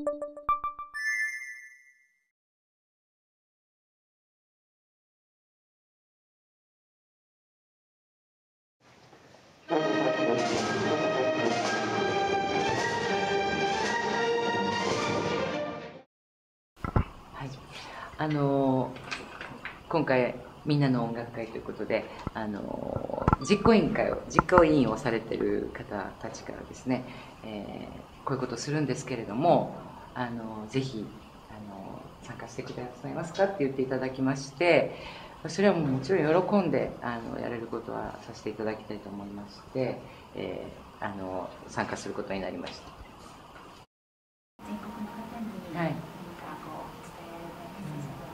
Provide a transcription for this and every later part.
はい、今回みんなの音楽会ということで、実行委員をされている方たちからですね、こういうことをするんですけれども、ぜひ参加してくださいますかって言っていただきまして、それはもちろん喜んでやれることはさせていただきたいと思いまして、参加することになりました。 全国の方に何かこう伝えられたいメッセージな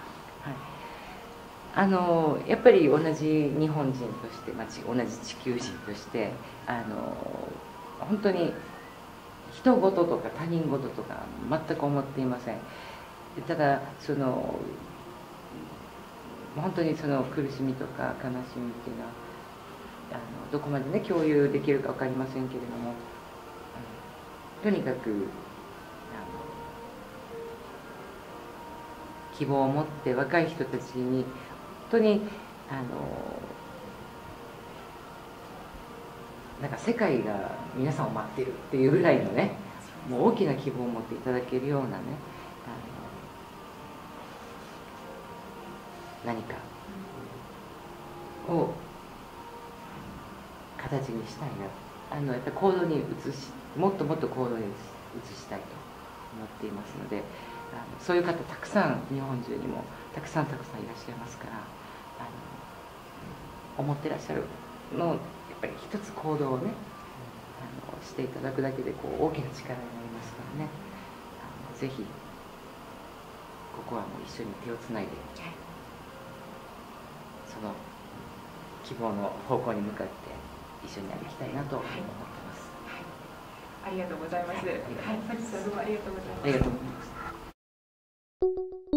どがあれば。 やっぱり同じ日本人として、同じ地球人として本当に人事とか他人事とか全く思っていません。ただ本当にその苦しみとか悲しみっていうのはどこまでね共有できるか分かりませんけれども、とにかく希望を持って若い人たちに本当になんか世界が皆さんを待ってるっていうぐらいのね、もう大きな希望を持っていただけるようなね、何かを形にしたいな、やっぱり行動にもっともっと行動に移したいと思っていますので、そういう方たくさん日本中にもたくさんいらっしゃいますから、思ってらっしゃるのをやっぱり一つ行動をねしていただくだけで大きな力になりますからね、ぜひここはもう一緒に手をつないで、その希望の方向に向かって一緒に歩きたいなと思ってます。 ありがとうございます。はい、本日はどうもありがとうございます。 ありがとうございます。